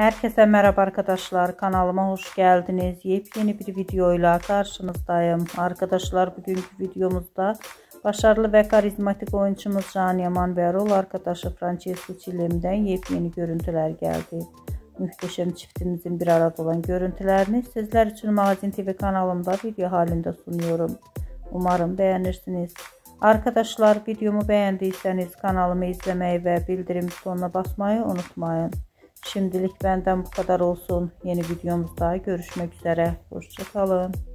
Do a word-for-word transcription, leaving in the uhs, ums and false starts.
Herkese merhaba arkadaşlar, kanalıma hoş geldiniz. Yepyeni bir videoyla karşınızdayım. Arkadaşlar, bugünkü videomuzda başarılı ve karizmatik oyuncumuz Can Yaman ve rol arkadaşı Francesco Çillem'den yepyeni görüntüler geldi. Muhteşem çiftimizin bir arada olan görüntülerini sizler için Magazin T V kanalımda video halinde sunuyorum. Umarım beğenirsiniz. Arkadaşlar, videomu beğendiyseniz kanalımı izlemeyi ve bildirim butonuna basmayı unutmayın. Şimdilik benden bu kadar olsun. Yeni videomuzda görüşmek üzere. Hoşça kalın.